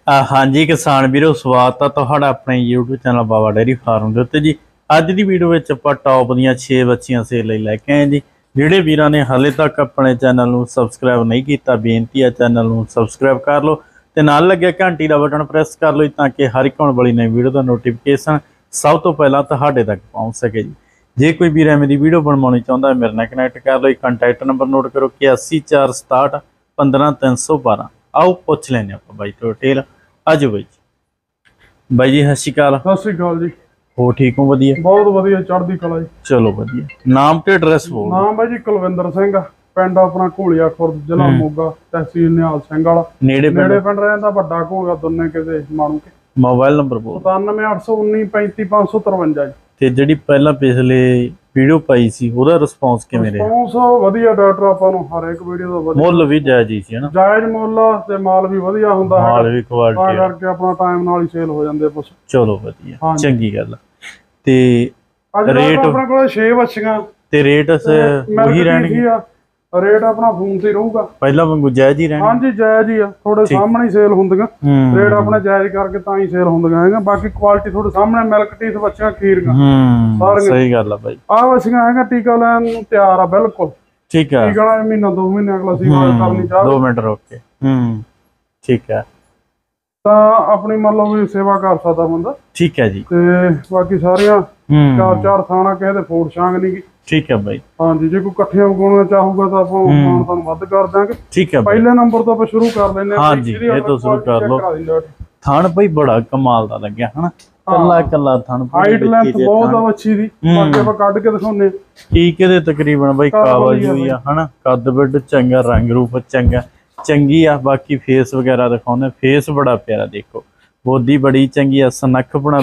हाँ जी किसान वीरो स्वागत है तुहाडा अपने YouTube channel Baba dairy farm के उत्ते जी। अज की वीडियो में आपां टॉप दीयां 6 बच्चियां सेल लई लैके आए जी। जिहड़े वीरां ने हाले तक अपने चैनल नूं सबसक्राइब नहीं किया बेनती है चैनल नूं सबसक्राइब कर लो ते नाल लगे घंटी का बटन प्रेस कर लो ताकि हर एक आने वाली नई वीडियो का नोटिफिकेशन सब तो पहला तुहाडे तक पहुँच सके जी। जे कोई वीर एवें दी वीडियो बनवानी चाहुंदा है मेरे नाल कनैक्ट कर लो। कंटैक्ट नंबर नोट करो 8146 15312। आओ पुछ लैने आपां बाई तो डिटेल। आज बाई जी बाई जी सत श्री अकाल। सत श्री अकाल जी। हो ठीक हो? वधिया बहुत वधिया चढ़दी कला जी। चलो वधिया। नाम ते एड्रैस बोल। नाम है जी कुलविंदर सिंह, पिंड अपना घोलिया खुर्द, जिला मोगा, तहसील निहाल सिंह वाला। नेड़े पिंड रहंदा वड्डा घोलिया दोने किते माणू के। मोबाइल नंबर बोल। 9781935553 जी। ते जिहड़ी पहला पिछले वीडियो पाई सी ओदा रिस्पांस किवें रहा? रिस्पांस वधिया डॉक्टर आपां नूं हर एक वीडियो दा वधिया। मुੱਲ भी जायज़ ही सी है ना? जायज़ मुੱਲ ते माल भी वधिया हुंदा है। माल भी क्वालिटी आ करके अपना टाइम नाल ही सेल हो जांदे पशु। चलो वधिया चंगी गल। ते रेट अपने कोल 6 बच्चियां ते रेट वही रहणगे? रेट अपना फोन से रहूगा पहला वांगू जायज़ ही रहना? हाँ जी जायज़ ही आ, थोड़े सामने सेल होंदियां। रेट अपने जायज़ करके तां ही सेल होंदियां है। बाकी क्वालिटी थोड़े सामने मिल्क टीथ बच्चियां खीरियां सारियां सही गल है भाई। आ बच्चियां है टीका लैन नूं तैयार आ बिल्कुल। ठीक है टीका महीना 2 महीने अगला सीवा करनी चाह 2 मिनट रोक के ठीक है तां अपनी मतलब भी सेवा कर सकदा बंदा। ठीक है जी। ते बाकी सारियां 4 थाना किसे दे फोड़ छांग नहीं की। ठीक है भाई। हाँ जी जे कोई कट्ठियां उगाउणा चाहूगा तो आपां मानतान वध कर देंगे। ठीक है पहले नंबर तो आपां शुरू कर लेने। हाँ जी ये तो शुरू कर लो। थान भाई बड़ा कमाल दा लग्या है ना? कल्ला कल्ला थान हाइट लेंथ बहुत आ अच्छी दी। बाकी आपां कढ के दिखाउने। ठीक है तकरीबन भाई कावाजी हुई है ना? कद बिड चंगा, रंग रूप चंगा चंगी आ। बाकी फेस वगैरह दिखाने, फेस बड़ा प्यारा देखो, बोदी बड़ी चंगी आ, सनखपना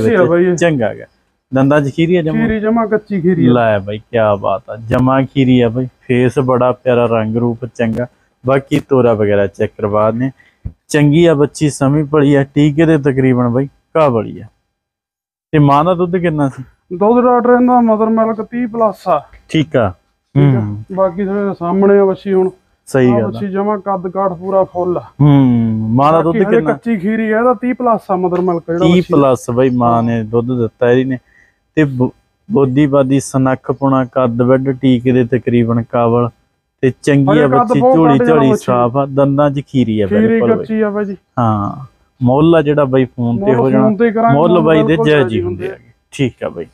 चंगा है, दंदा च खीरी है जमा कच्ची खीरी ला भाई क्या बात है, जमा खीरी है भाई। फेस बड़ा प्यारा, रंग रूप चंगा। बाकी तोरा वगैरह चेक करवा ने चंगी आ बच्ची, समी पड़ी है। टीके दे तकरीबन भाई का बड़ी है। ते मां दा दुध कितना सी? दुध डॉक्टर इहदा मदर मिल्क 30+ आ। ठीक आ। बाकी सामने बच्ची हुण सही गल बच्ची जमा कद काठ पूरा फुल आ। मां दा दुध कितना? कच्ची खीरी है दा 30+ आ मदर मिल्क जेड़ा 30+ भाई मां ने दुध दिता इहदी ने। ते बोदी बादी सनखपुणा कद वड टीके दे तकरीबन कावल ते चंगी आ बच्ची, झोली झोली साफ आ, दंदां च खीरी है बिल्कुल कच्ची आ भाई। हां मुੱਲ आ जेड़ा भाई फोन ते हो जाना, मुੱਲ भाई दे जायज़ ही हुंदे आ। ठीक है भाई।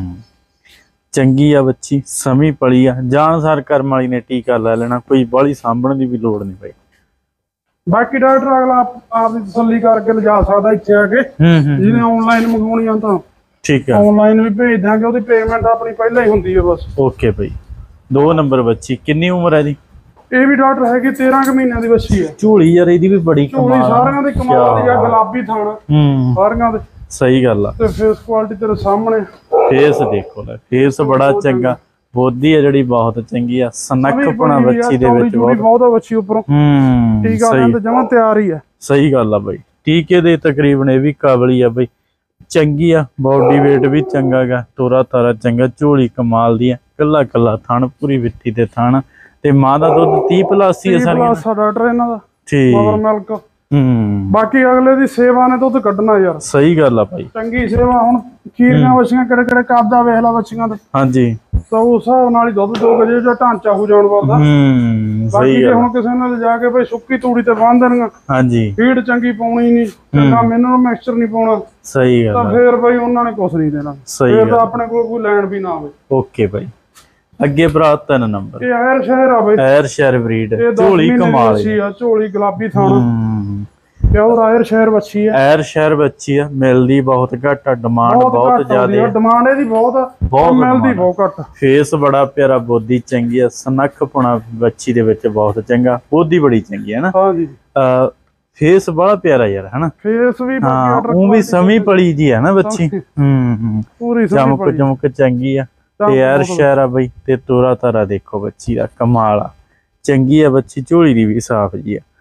चंगी आ बच्ची, समी पली आ, जानसार कर्म वाली ने टीका लै लेना, कोई बाली सांभण दी भी लोड़ नहीं भाई। बाकी डॉक्टर अगला आप दी तसल्ली करके ले जा सकदा इत्थे आके। जिन्हें ऑनलाइन मंगाउणी आ तां ठीक है ऑनलाइन भी भेज देंगे, ओदी पेमेंट अपनी पहले ही हुंदी है बस। ओके भाई। 2 नंबर बच्ची कितनी उम्र है दी? ये भी डॉक्टर है कि 13 महीने की बच्ची है। झोली यार इहदी भी बड़ी झोली सारियां दी कमाल दी आ, गुलाबी थान सारियां दे। सही गल आ। ते फेस क्वालिटी तेरे सामने, फेस देखो ले, फेस बड़ा चंगा, बोदी है जड़ी बहुत चंगी आ, सनखपना बच्ची दे विच बहुत आ बच्ची ऊपरों। टीका लैंदे जमा तैयार ही है। सही गल आ भाई। टीके दे तकरीबन ये भी काबली आ भाई, चंगी आ, बॉडी वेट भी चंगा गा, तोरा तारा चंगा, झोली कमाल दी है, कल्ला कल्ला थान पूरी विट्ठी ते थान। ते मां दा दुध 30+ ही है सारियां डॉक्टर इन्हां दा। ठीक मदर मिल्क। बाकी अगले दी सेवा ने दुध कढना यार। सही गल आ भाई, चंगी सेवा। हुण खीरियां बच्चियां किहड़े किहड़े कद दा वेख ला बच्चियां दे। हां जी तो उस हिसाब नाल ही दुध दोगे जे ढांचा हो जानवर दा। बाकी जे हुण किसे ने जाके भाई सुक्की तूड़ी ते बांध देणगा, हां जी फीड चंगी पाउणी नहीं, चंगा मिनरल मिक्सचर नहीं पाउणा, सही गल तां फिर भाई उन्हां ने कुछ नहीं देना। फिर तां अपने कोल कोई लैण भी ना आवे। ओके भाई। अगे भरा 3 नंबर ये एर शहर आ भाई, एर शहर ब्रीड, झोली कमाल दी आ, झोली गुलाबी थान प्योर आयर शहर बच्ची है। एर शहर बच्ची है, मिलदी बहुत घट, डिमांड बहुत ज्यादा, डिमांड एदी बहुत आ, बहुत मिलदी बहुत घट। फेस बड़ा प्यारा, बोदी चंगी है, सनखपना बच्ची दे विच बहुत चंगा, बोदी बड़ी चंगी है ना? हां जी। फेस बड़ा प्यारा यार है ना? फेस भी हां वो भी समी पड़ी जी है ना बच्ची। पूरी चमक चमक चंगी है। ते यार शहर आ भाई, ते तोरा तारा देखो बच्ची दा कमाल आ, चंगी है बच्ची, झोली दी भी साफ जी है।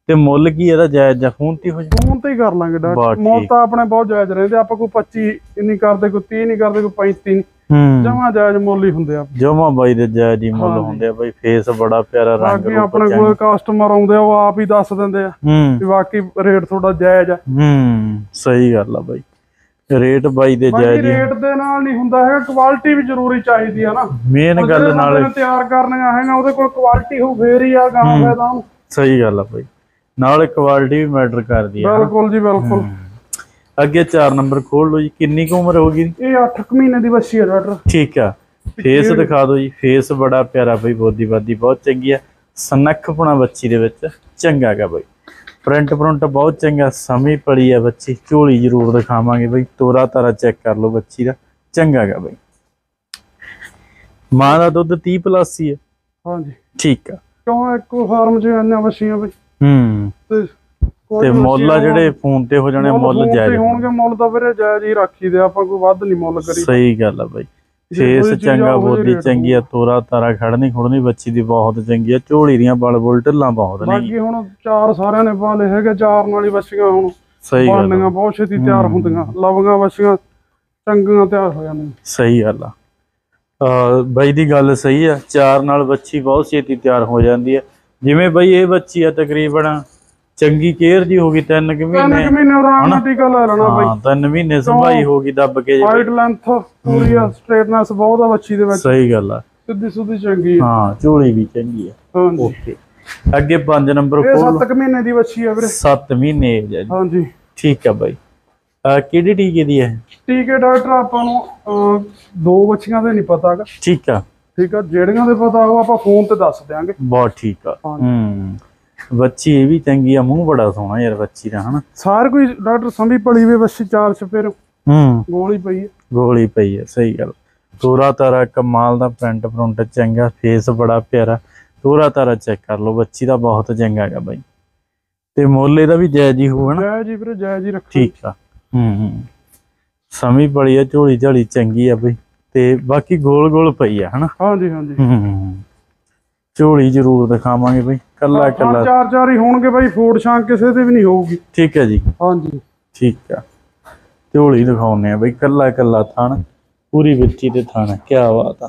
ਤੇ ਮੁੱਲ ਕੀ ਇਹਦਾ ਜਾਇਜ਼ ਜਾਂ ਫੋਨ ਤੇ ਹੋ ਜਾ? ਫੋਨ ਤੇ ਹੀ ਕਰ ਲਾਂਗੇ ਡਾਕਟਰ। ਮੁੱਲ ਤਾਂ ਆਪਣੇ ਬਹੁਤ ਜਾਇਜ਼ ਰਹਿੰਦੇ, ਆਪਾਂ ਕੋਈ 25 ਨਹੀਂ ਕਰਦੇ, ਕੋਈ 30 ਨਹੀਂ ਕਰਦੇ, ਕੋਈ 35 ਨਹੀਂ। ਜਮਾ ਜਾਇਜ਼ ਮੁੱਲ ਹੀ ਹੁੰਦੇ ਆ ਜਮਾ ਬਾਈ ਦੇ ਜਾਇਜ਼ ਹੀ ਮੁੱਲ ਹੁੰਦੇ ਆ ਬਾਈ। ਫੇਸ ਬੜਾ ਪਿਆਰਾ, ਰੰਗ ਰੂਪ ਆਪਣੇ ਕੋਲ ਕਸਟਮਰ ਆਉਂਦੇ ਆ ਉਹ ਆਪ ਹੀ ਦੱਸ ਦਿੰਦੇ ਆ ਕਿ ਵਾਕਈ ਰੇਟ ਤੁਹਾਡਾ ਜਾਇਜ਼ ਆ। ਸਹੀ ਗੱਲ ਆ ਬਾਈ, ਰੇਟ ਬਾਈ ਦੇ ਜਾਇਜ਼। ਰੇਟ ਦੇ ਨਾਲ ਨਹੀਂ ਹੁੰਦਾ ਹੈਗਾ, ਕੁਆਲਿਟੀ ਵੀ ਜ਼ਰੂਰੀ ਚਾਹੀਦੀ ਆ ਨਾ। ਮੇਨ ਗੱਲ ਨਾਲ ਤਿਆਰ ਕਰਨੀਆਂ ਹੈਗਾ ਉਹਦੇ ਕੋਲ ਕੁਆਲਿਟੀ ਹੋ ਫੇਰ ਹੀ ਆ ਗਾਂ ਫਾਇਦਾ। ਸਹੀ ਗੱਲ ਆ ਬਾਈ, ਨਾਲ ਕੁਆਲਿਟੀ ਵੀ ਮੈਟਰ ਕਰਦੀ ਆ। ਬਿਲਕੁਲ ਜੀ ਬਿਲਕੁਲ। ਅੱਗੇ 4 ਨੰਬਰ ਖੋਲ ਲਓ ਜੀ। ਕਿੰਨੀ ਕੁ ਉਮਰ ਹੋਗੀ? ਇਹ 8 ਮਹੀਨੇ ਦੀ ਬੱਚੀ ਆ ਡਾਕਟਰ। ਠੀਕ ਆ, ਫੇਸ ਦਿਖਾ ਦਿਓ ਜੀ। ਫੇਸ ਬੜਾ ਪਿਆਰਾ ਬਾਈ, ਬੋਦੀ ਬਾਦੀ ਬਹੁਤ ਚੰਗੀ ਆ। ਸਨੱਖਪਣਾ ਬੱਚੀ ਦੇ ਵਿੱਚ ਚੰਗਾ ਗਾ ਬਾਈ। ਪ੍ਰਿੰਟ ਪ੍ਰਿੰਟ ਬਹੁਤ ਚੰਗਾ, ਸਮੀ ਪੜੀ ਆ ਬੱਚੀ। ਝੋਲੀ ਜ਼ਰੂਰ ਦਿਖਾਵਾਂਗੇ ਬਾਈ, ਤੋਰਾ ਤਾਰਾ ਚੈੱਕ ਕਰ ਲਓ ਬੱਚੀ ਦਾ, ਚੰਗਾ ਗਾ ਬਾਈ। ਮਾਂ ਦਾ ਦੁੱਧ 30+ ਹੀ ਆ? ਹਾਂਜੀ ਠੀਕ ਆ। ਕਿਉਂ ਇੱਕੋ ਫਾਰਮ 'ਚ ਇੰਨੀਆਂ ਬੱਚੀਆਂ ਬਾਈ। ਤੇ ਮੁੱਲ ਆ ਜਿਹੜੇ ਫੋਨ ਤੇ ਹੋ ਜਾਣੇ, ਮੁੱਲ ਜਾਇਜ਼ ਹੋਣਗੇ। ਮੁੱਲ ਤਾਂ ਵੀਰੇ ਜਾਇਜ਼ ਹੀ ਰੱਖੀਦੇ ਆਪਾਂ, ਕੋਈ ਵੱਧ ਨਹੀਂ ਮੁੱਲ ਕਰੀ। ਸਹੀ ਗੱਲ ਆ ਬਾਈ। ਫੇਸ ਚੰਗਾ, ਬੋਦੀ ਚੰਗੀ ਆ, ਤੋਰਾ ਤਾਰਾ ਖੜਨੀ ਖੁੜਨੀ ਬੱਚੀ ਦੀ ਬਹੁਤ ਚੰਗੀ ਆ। ਝੋਲੀ ਦੀਆਂ ਬਲ ਬੁਲ ਢਿੱਲਾਂ ਬਹੁਤ ਨੇ। ਬਾਕੀ ਹੁਣ 4 ਸਾਰਿਆਂ ਨੇ ਪਾਲੇ ਹੈਗੇ, 4 ਨਾਲ ਹੀ ਬੱਚੀਆਂ ਹੁਣ ਸਹੀ ਬਣਨੀਆਂ ਬਹੁਤ ਛੇਤੀ ਤਿਆਰ ਹੁੰਦੀਆਂ। ਲਵੀਆਂ ਬੱਚੀਆਂ ਚੰਗੀਆਂ ਤਿਆਰ ਹੋ ਜਾਂਦੀਆਂ। ਸਹੀ ਗੱਲ ਆ ਬਾਈ ਦੀ ਗੱਲ ਸਹੀ ਆ। 4 ਨਾਲ ਬੱਚੀ ਬਹੁਤ ਛੇਤੀ ਤਿਆਰ ਹੋ ਜਾਂਦੀ ਆ। ਜਿਵੇਂ ਬਾਈ ਇਹ ਬੱਚੀ ਆ ਤਕਰੀਬਨ ਚੰਗੀ ਕੇਅਰ ਜੀ ਹੋ ਗਈ, 3 ਮਹੀਨੇ ਆਰਾਮ ਨਾਲ ਟੀਕਾ ਲੈ ਲੈਣਾ ਬਾਈ। 3 ਮਹੀਨੇ ਸੰਭਾਈ ਹੋ ਗਈ ਦੱਬ ਕੇ। ਹਾਈਟ ਲੈਂਥ ਪੂਰੀ ਆ, ਸਟ੍ਰੇਟਨੈਸ ਬਹੁਤ ਆ ਬੱਚੀ ਦੇ ਵਿੱਚ। ਸਹੀ ਗੱਲ ਆ, ਸਿੱਧੀ ਸੁੱਧੀ ਚੰਗੀ ਆ। ਹਾਂ ਝੋਲੀ ਵੀ ਚੰਗੀ ਆ। ਓਕੇ, ਅੱਗੇ 5 ਨੰਬਰ ਕੋਲ। 7 ਮਹੀਨੇ ਦੀ ਬੱਚੀ ਆ ਵੀਰੇ। 7 ਮਹੀਨੇ ਏਜ ਹੈ। ਹਾਂਜੀ ਠੀਕ ਆ ਬਾਈ। ਕਿਹੜੀ ਟੀਕੇ ਦੀ ਹੈ? ਟੀਕੇ ਡਾਕਟਰ ਆਪਾਂ ਨੂੰ 2 ਬੱਚੀਆਂ ਦੇ ਨਹੀਂ ਪਤਾ ਹੈਗਾ। ਠੀਕ ਆ ਠੀਕ ਆ, ਜਿਹੜੀਆਂ ਦੇ ਪਤਾ ਉਹ ਆਪਾਂ ਫੋਨ ਤੇ ਦੱਸ ਦਿਆਂਗੇ। ਬਹੁਤ ਠੀਕ ਆ। ਬੱਚੀ ਇਹ ਵੀ ਚੰਗੀ ਆ, ਮੂੰਹ ਬੜਾ ਸੋਹਣਾ ਯਾਰ ਬੱਚੀ ਦਾ, ਹਨਾ। ਸਾਰ ਕੋਈ ਡਾਕਟਰ ਸੰਭੀ ਪੜੀ ਵੇ ਬੱਚੀ 4 ਚਪੇਰ ਗੋਲੀ ਪਈ ਹੈ। ਗੋਲੀ ਪਈ ਹੈ, ਸਹੀ ਗੱਲ। ਤੋਰਾ ਤਾਰਾ ਕਮਾਲ ਦਾ, ਪ੍ਰਿੰਟ ਪ੍ਰਿੰਟ ਚੰਗਾ, ਫੇਸ ਬੜਾ ਪਿਆਰਾ। ਤੋਰਾ ਤਾਰਾ ਚੈੱਕ ਕਰ ਲਓ ਬੱਚੀ ਦਾ, ਬਹੁਤ ਚੰਗਾ ਹੈਗਾ ਬਾਈ। ਤੇ ਮੁੱਲ ਇਹਦਾ ਵੀ ਜਾਇਜ਼ ਹੀ ਹੋਊ, ਹਨਾ। ਜਾਇਜ਼ ਹੀ ਵੀਰੇ, ਜਾਇਜ਼ ਹੀ ਰੱਖੋ। ਠੀਕ ਆ। ਸਮੀ ਪੜੀ ਆ, ਝੋਲੀ ਝਾਲੀ ਚੰਗੀ ਆ ਬਈ। ਤੇ ਬਾਕੀ ਗੋਲ ਗੋਲ ਪਈ ਆ, ਹਨਾ। ਹਾਂਜੀ ਹਾਂਜੀ। ਝੋਲੀ ਜ਼ਰੂਰ ਦਿਖਾਵਾਂਗੇ ਬਈ, ਕੱਲਾ ਕੱਲਾ 4 ਹੀ ਹੋਣਗੇ ਬਾਈ। ਫੋੜ ਛਾਂਗ ਕਿਸੇ ਤੇ ਵੀ ਨਹੀਂ ਹੋਊਗੀ। ਠੀਕ ਹੈ ਜੀ। ਹਾਂਜੀ ਠੀਕ ਆ। ਝੋਲੀ ਦਿਖਾਉਨੇ ਆ ਬਈ, ਕੱਲਾ ਕੱਲਾ ਥਣ, ਪੂਰੀ ਵਿੱਚੀ ਤੇ ਥਣ। ਕੀ ਬਾਤ ਆ।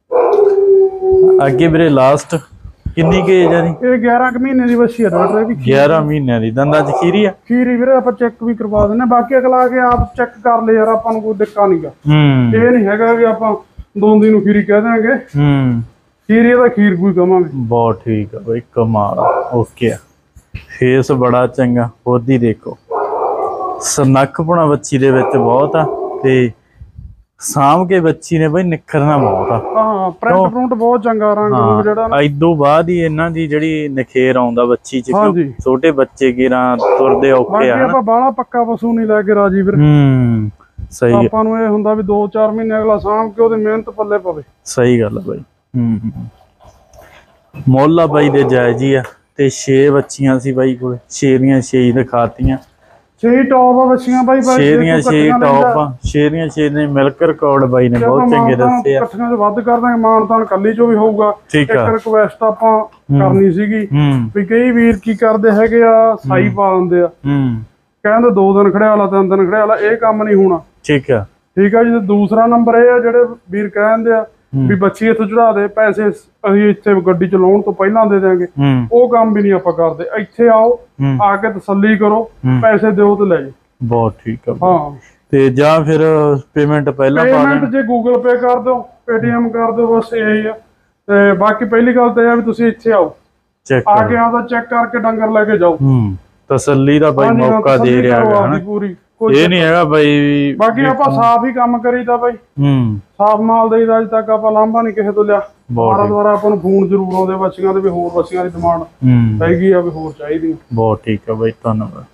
ਅੱਗੇ ਵੀਰੇ ਲਾਸਟ ਕਿੰਨੀ ਕੁ ਏਜ ਆ ਦੀ? ਇਹ 11 ਮਹੀਨੇ ਦੀ ਬੱਚੀ ਆ ਡਾਕਟਰ। 11 ਮਹੀਨਿਆਂ ਦੀ। ਦੰਦਾਂ 'ਚ ਖੀਰੀ ਆ? ਖੀਰੀ ਵੀਰੇ, ਆਪਾਂ ਚੈੱਕ ਵੀ ਕਰਵਾ ਦਿੰਦੇ। ਬਾਕੀ ਅਗਲਾ ਕੇ ਆਪ ਚੈੱਕ ਕਰ ਲੈ ਯਾਰ, ਆਪਾਂ ਨੂੰ ਕੋਈ ਦਿੱਕਤ ਨਹੀਂਗਾ। ਇਹ ਨਹੀਂ ਹੈਗਾ ਵੀ ਆਪਾਂ ਦੋਂਦੀ ਨੂੰ ਖੀਰੀ ਕਹਿ ਦਾਂਗੇ। ਖੀਰੀ ਦਾ ਖੀਰ ਕੋਈ ਕਵਾਂਗੇ। ਬਹੁਤ ਠੀਕ ਆ ਬਈ, ਕਮਾਲ। ਓਕੇ ਆ। ਫੇਸ ਬੜਾ ਚੰਗਾ, ਬੋਦੀ ਦੇਖੋ, ਸਨੱਖਪਣਾ ਬੱਚੀ ਦੇ ਵਿੱਚ ਬਹੁਤ ਆ। ਤੇ ਸਾਂਭ ਕੇ ਬੱਚੀ ਨੇ ਬਈ ਨਿਖਰਨਾ ਬਹੁਤ ਆ। ਹਾਂ, ਪ੍ਰਿੰਟ ਪ੍ਰਿੰਟ ਬਹੁਤ ਚੰਗਾ, ਰੰਗ ਜਿਹੜਾ ਇਦੋਂ ਬਾਅਦ ਹੀ ਇਹਨਾਂ ਦੀ ਜਿਹੜੀ ਨਿਖੇਰ ਆਉਂਦਾ ਬੱਚੀ ਚ। ਛੋਟੇ ਬੱਚੇ ਗਿਰਾਂ ਤੁਰਦੇ ਔਖੇ ਆ। ਆਪਾਂ ਬਾਹਲਾ ਪੱਕਾ ਪਸ਼ੂ ਨਹੀਂ ਲੈ ਕੇ ਰਾਜੀ ਵੀਰ। ਸਹੀ। ਆਪਾਂ ਨੂੰ ਇਹ ਹੁੰਦਾ ਵੀ 2-4 ਮਹੀਨੇ ਅਗਲਾ ਸਾਂਭ ਕੇ ਉਹਦੀ ਮਿਹਨਤ ਪੱਲੇ ਪਵੇ। ਸਹੀ ਗੱਲ ਆ ਬਾਈ। ਮੁੱਲ ਆ ਬਾਈ ਦੇ ਜਾਇਜ਼ ਹੀ ਆ। ਤੇ 6 ਬੱਚੀਆਂ ਸੀ ਬਾਈ ਕੋਲ, 6 ਦੀਆਂ 6 ਦਿਖਾਤੀਆਂ। 6 ਟੌਪ ਆ ਬੱਚੀਆਂ ਬਾਈ। 6 ਦੀਆਂ 6 ਟੌਪ ਆ। 6 ਦੀਆਂ 6 ਨੇ ਮਿਲਕ ਰਿਕਾਰਡ ਬਾਈ ਨੇ ਬਹੁਤ ਚੰਗੇ ਦੱਸੇ ਆ। ਇਕੱਠੀਆਂ 'ਚ ਵੱਧ ਕਰ ਦਾਂਗੇ, ਮਾਨਤਾਨ ਕੱਲੀ 'ਚੋਂ ਵੀ ਹੋਊਗਾ। ਇੱਕ ਰਿਕਵੈਸਟ ਆਪਾਂ ਕਰਨੀ ਸੀਗੀ ਵੀ ਕਈ ਵੀਰ ਕੀ ਕਰਦੇ ਹੈਗੇ ਆ, ਸਾਈ ਪਾ ਦਿੰਦੇ ਆ। ਕਹਿੰਦੇ 2 ਦਿਨ ਖੜਿਆ ਲਾ, 3 ਦਿਨ ਖੜਿਆ ਲਾ। ਇਹ ਕੰਮ ਨਹੀਂ ਹੋਣਾ। ਠੀਕ ਆ। ਠੀਕ ਆ ਜੀ। ਦੂਸਰਾ ਨੰਬਰ ਇਹ ਆ, ਜਿਹੜੇ ਵੀਰ ਕਹਿੰਦੇ ਆ ਵੀ ਬੱਚੀ ਇੱਥੋਂ ਚੜਾ ਦੇ, ਪੈਸੇ ਅਸੀਂ ਇੱਥੇ ਗੱਡੀ ਚਲਾਉਣ ਤੋਂ ਪਹਿਲਾਂ ਦੇ ਦਿਆਂਗੇ। ਉਹ ਕੰਮ ਵੀ ਨਹੀਂ ਆਪਾਂ ਕਰਦੇ। ਇੱਥੇ ਆਓ, ਆ ਕੇ ਤਸੱਲੀ ਕਰੋ, ਪੈਸੇ ਦਿਓ ਤੇ ਲੈ ਜਾਓ। ਬਹੁਤ ਠੀਕ ਆ। ਹਾਂ। ਤੇ ਜਾਂ ਫਿਰ ਪੇਮੈਂਟ ਪਹਿਲਾਂ ਪਾ ਦੇਣ। ਜੇ ਗੂਗਲ ਪੇ ਕਰ ਦਿਓ, ਪੇਟੀਐਮ ਕਰ ਦਿਓ, ਬਸ ਇਹੀ ਆ। ਤੇ ਬਾਕੀ ਪਹਿਲੀ ਗੱਲ ਤਾਂ ਇਹ ਆ ਵੀ ਤੁਸੀਂ ਇੱਥੇ ਆਓ, ਆ ਕੇ ਆਪਦਾ ਚੈੱਕ ਕਰਕੇ ਡੰਗਰ ਲੈ ਕੇ ਜਾਓ। ਤਸੱਲੀ ਦਾ ਬਾਈ ਮੌਕਾ ਦੇ ਰਿਹਾ ਹੈ ਪੂਰੀ। ਇਹ ਨਹੀਂ ਹੈਗਾ ਬਾਈ। ਬਾਕੀ ਆਪਾਂ ਸਾਫ਼ ਹੀ ਕੰਮ ਕਰੀਦਾ ਬਾਈ। ਸਾਫ਼ ਮਾਲ ਦੇਈਦਾ। ਅੱਜ ਤੱਕ ਆਪਾਂ ਲਾਂਭਾ ਨਹੀਂ ਕਿਸੇ ਤੋਂ ਲਿਆ। ਦੁਆਰਾ ਆਪਾਂ ਨੂੰ ਫੋਨ ਜ਼ਰੂਰ ਆਉਂਦੇ ਬੱਚੀਆਂ ਦੇ ਵੀ, ਹੋਰ ਬੱਚੀਆਂ ਦੀ ਡਿਮਾਂਡ ਹੈਗੀ ਆ ਵੀ ਹੋਰ ਚਾਹੀਦੀ। ਬਹੁਤ ਠੀਕ ਆ ਬਾਈ, ਧੰਨਵਾਦ।